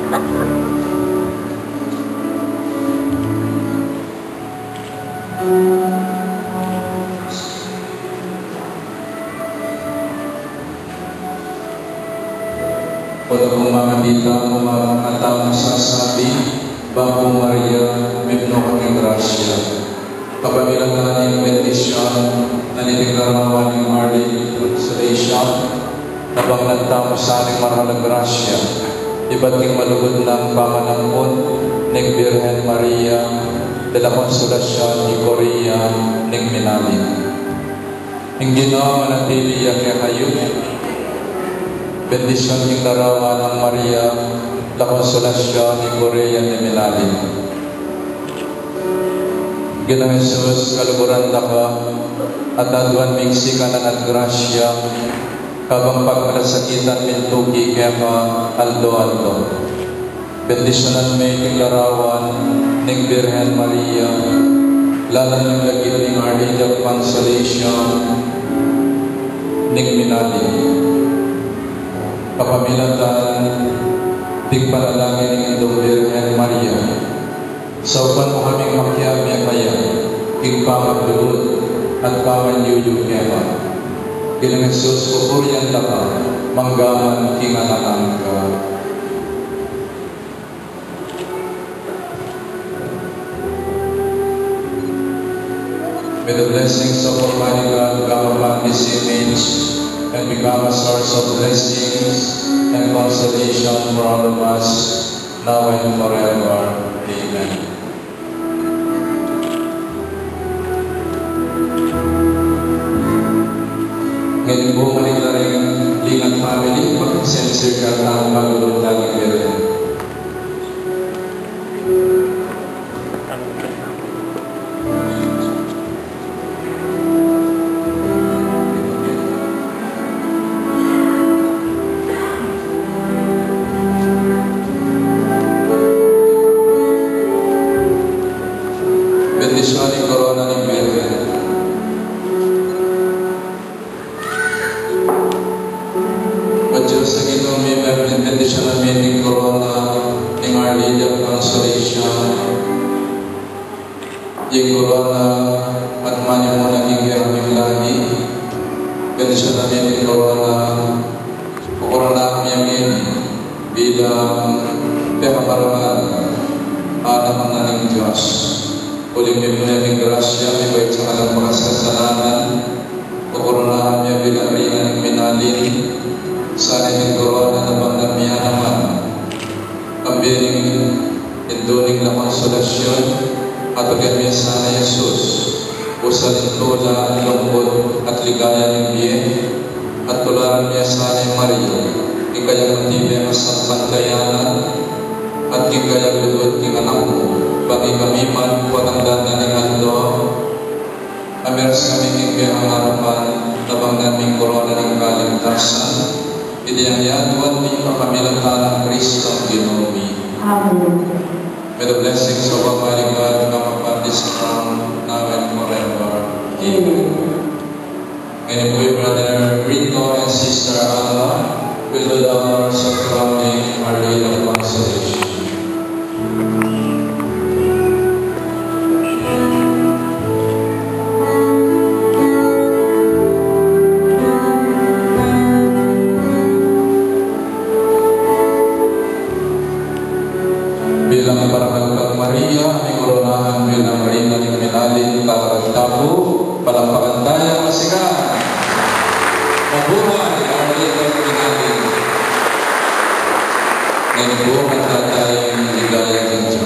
Untuk mga dita atau sasabi Bago Maria Mibno kami Gracia kapamilang natin bendisyon na niliglarawan ng Early Consolation habang nagtamo sa ating marahalang grasya iba't king malugod ng pamanampon ng Birhen Maria de la Consolasyon ni Korea ng Minalim ang Ginoo manatili kaya kayo bendisyon ng larawan ng Maria la Consolasyon ni Korea ng Minalim. Ginoong Jesus, kaluguran ka at aduan mingsi ka ng grasya kabang pagmalasakitan mintuki kaya ka aldo-aldo. Bendisyonan may king larawan ng Birhen Maria lalan ng lagit ng Our Lady of Consolation ng Minalim. Kapamilatan tigpanalangin ng Indong Birhen Maria sa upan mo kaming makiamya kaya igpamaglugod at pamanyuyong kema Ginang Jesus pupurian laka manggaman kingananang ka. May the blessings of Almighty God come upon this image and become a source of blessings and consolation for all of us, now and forever. Amen. Ngayon po, malita rin Lingat Family, mag-sensor ka ang magulong laging meron. Bendisyon ni Corona ng Birhen. O Diyos, sa Ginoo may bendisyon namin ni Corona ng Our Lady of Consolation. Yung Corona at manyo mo naging aming lagi. Bendisyon namin ni Corona. Kukorona kami amin bilang pekaparangan alam ang naning Diyos. Uling niyo ng grasya, may bait sa alam mga kasalanan, kukoronahan niya bilang ringan ng minalin, sana ng Corona na bang niya naman, kambiling induling na konsolasyon, at agad niya sana Jesus, usalin tula, lungkot, at ligaya ng biyen, at tularan niya sana yung Maria, ikayang matibay ang sampantayana, at ikayang lugod king anak mo, bagi kami man patanggan na ng ando, amers kami hingga ang harapan, labang naming Corona ng kaligtasan, idiyang-yaduan mi kapamilatan ng Kristo ang Ginoo mi. Amen. May the blessings of Almighty God come upon this crown, now and forever. Amen. Ngayon po yung Brother Rico and Sister Alma will do the honors of crowning Our Lady of Consolation. Bilang Barakal Maria, may koronahan bilang Rina ng Minalim, Tataragtapo, palampakan tayo masigan. Mabuhay ang Rina ng Minalim. Ngayon po, at tayong ligaya ng Diyos.